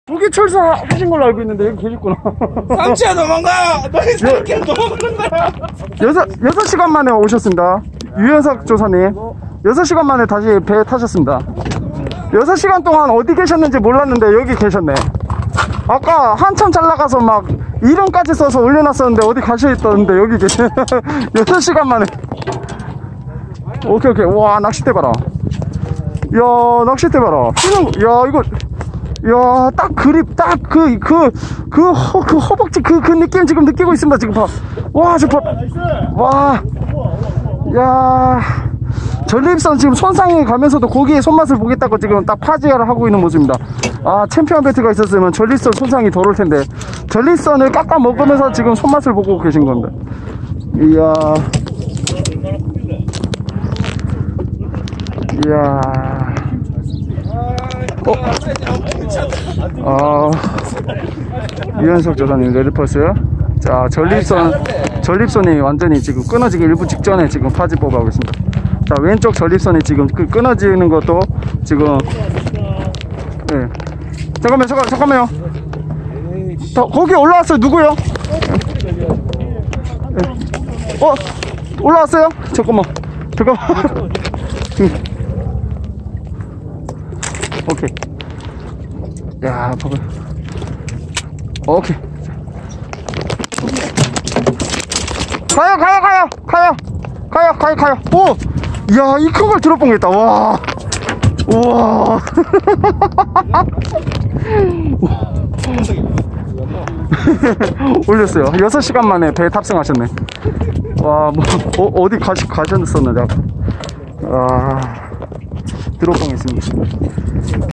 거기 철수하신 걸로 알고 있는데 여기 계셨구나. 상치야 도망가! 너희 새끼야 도망가는 거야! 6시간 만에 오셨습니다. 유현석 조사님 6시간 만에 다시 배에 타셨습니다. 6시간 동안 어디 계셨는지 몰랐는데 여기 계셨네. 아까 한참 잘 나가서 막 이름까지 써서 올려놨었는데 어디 가셔 있던데 여기 계시 6시간 만에. 오케이. 와, 낚싯대 봐라. 야, 낚싯대 봐라. 야, 이거, 야, 딱 그립, 딱 그 허벅지 그 느낌 지금 느끼고 있습니다. 지금 봐. 와, 저 봐. 와. 야. 전립선 지금 손상해 가면서도 고기의 손맛을 보겠다고 지금 딱 파지를 하고 있는 모습입니다. 아, 챔피언 벨트가 있었으면 전립선 손상이 덜 올 텐데. 전립선을 깎아 먹으면서 지금 손맛을 보고 계신 겁니다. 이야. 이야. 유현석 조사님 레드펄스. 자, 전립선이 완전히 지금 끊어지기 일부 직전에 지금 파지 뽑아오고 있습니다. 자, 왼쪽 전립선이 지금 끊어지는 것도 지금. 예. 잠깐만요. 거기 올라왔어요. 누구요? 예. 올라왔어요? 잠깐만. 오케이. 야, 봐봐. 오케이. 가요. 오! 야, 이 큰 걸 들어보겠다. 와. 우와. 올렸어요. 6시간 만에 배에 탑승하셨네. 와, 어디 가셨었는데. 들어보겠습니다.